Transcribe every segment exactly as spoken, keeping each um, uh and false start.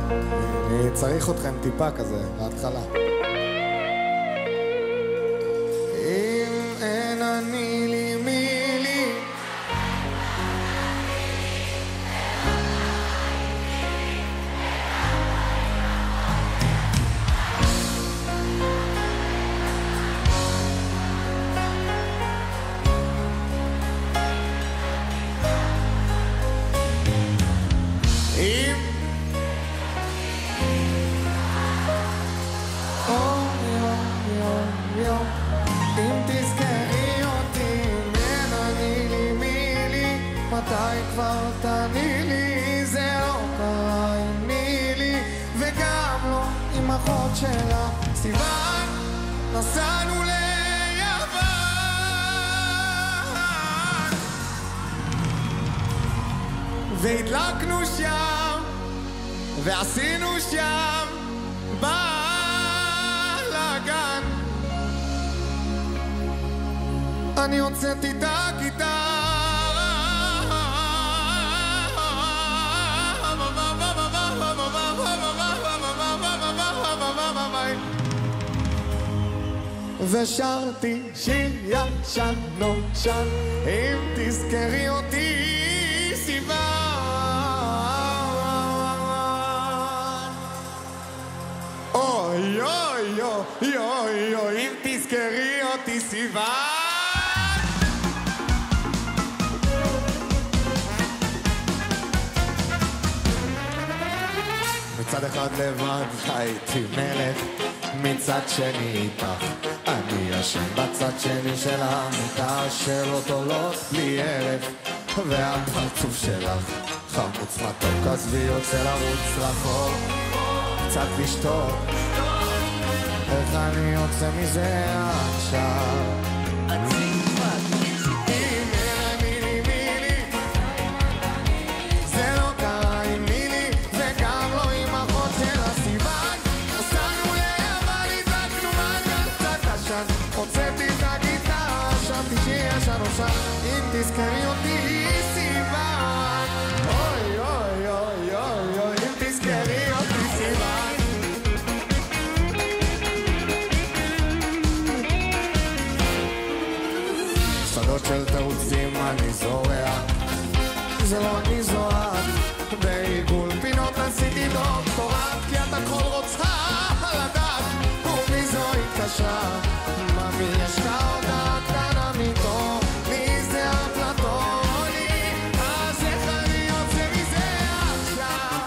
אני צריך אתכם טיפה כזה, להתחלה. אם אין אני לי מי לי אם אם תזכרי אותי, אין אני לי מי לי, מתי כבר תעני לי, זה לא קרה עם מי לי, וגם לא עם אחות שלה. סיוון, נסענו ליוון, והדלקנו שם, ועשינו שם בלגן. אני הוצאתי את הגיטרה, ושרתי שיר ישן נושן, אם תזכרי אותי סיוון. אוי אוי אוי אוי אוי, אם תזכרי אותי סיוון. מצד אחד לבד הייתי מלך, מצד שני איתך אני ישן בצד שני של המיטה, שאלות עולות בלי ערף, והפרצוף שלך חמוץ מתוק, עזבי יוצא לרוץ רחוק, קצת לשתוק, איך אני יוצא מזה עכשיו? הוצאתי את הגיטרה, שרתי שיר ישן נושן, אם תזכרי אותי סיוון. אוי אוי אוי אוי אוי, אם תזכרי אותי סיוון. שדות של תירוצים אני זורע, זה לא אני זורק, בעיגול פינות עשיתי דוקטורט, כי את הכל רוצה לדעת ומי זו התקשרה, מי יש לה הודעה קטנה מפה, מי זה אפלטוני, אז איך אני יוצא מזה עכשיו?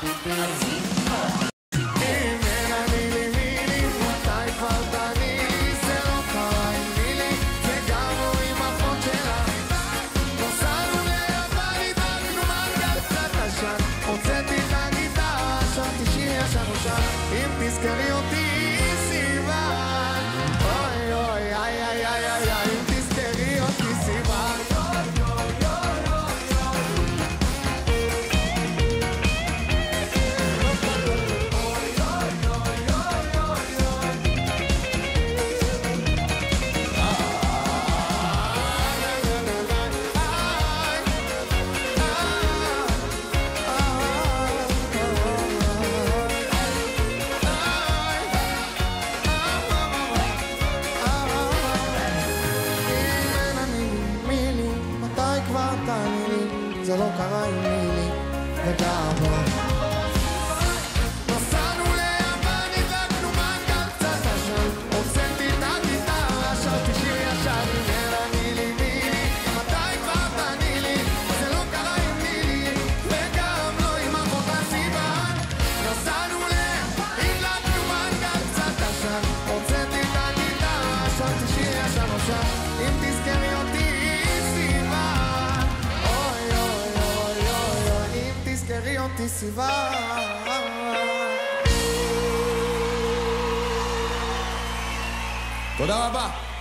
אם אין אני לי מי לי, מתי כבר תעני לי, זה לא קרה עם מי לי, וגם לא עם אחות שלה. נסענו ליוון, הדלקנו מנגל קצת עשן, הוצאתי את הגיטרה, שרתי שיר ישן נושן, אם תזכרי אותי סיוון. אוי אוי איי איי איי איי איי, אם תזכרי אותי סיוון. זה לא קרה עם מילי וגם לא. נסענו ליוון, הדלקנו מנגל קצת עשן, הוצאתי את הגיטרה, שרתי שיר ישן, אם אני לי מילי, מתי כבר תעני לי, זה לא קרה עם מילי וגם לא עם אחותה סיוון. נסענו ליוון, הדלקנו מנגל קצת עשן, הוצאתי את הגיטרה, שרתי שיר ישן נושן, אם תזכרי אותי תזכרי אותי סיוון. תודה רבה.